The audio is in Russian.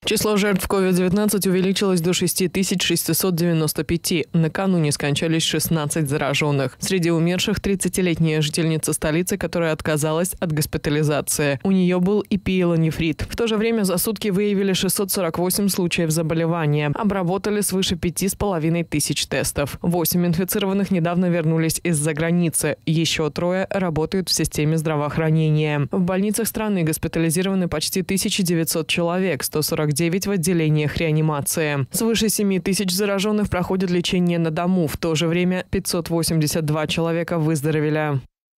Число жертв COVID-19 увеличилось до 6695. Накануне скончались 16 зараженных. Среди умерших 30-летняя жительница столицы, которая отказалась от госпитализации. У нее был и пиелонефрит. В то же время за сутки выявили 648 случаев заболевания. Обработали свыше 5500 тестов. 8 инфицированных недавно вернулись из-за границы. Еще 3 работают в системе здравоохранения. В больницах страны госпитализированы почти 1900 человек, 149 в отделениях реанимации. Свыше 7000 зараженных проходят лечение на дому. В то же время 582 человека выздоровели.